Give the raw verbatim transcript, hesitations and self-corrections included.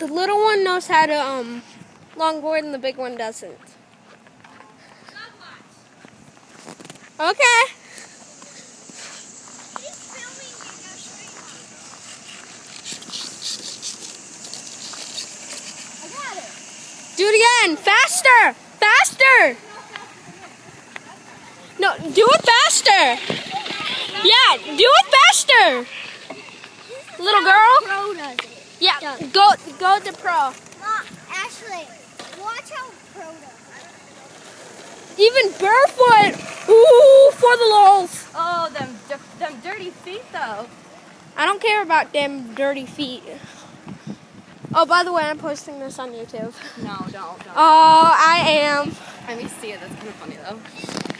little one knows how to um longboard and the big one doesn't. Okay. I got it. Do it again. Faster. Faster. No, do it faster. Yeah, do it faster. Little girl. Pro does it. Yeah, Does. go go to pro. Mom, Ashley, watch how Pro does it. Even barefoot. Ooh, for the lulz. Oh, them them dirty feet though. I don't care about them dirty feet. Oh, by the way, I'm posting this on YouTube. No, don't, don't. Oh, I am. Let me see it. That's kind of funny though.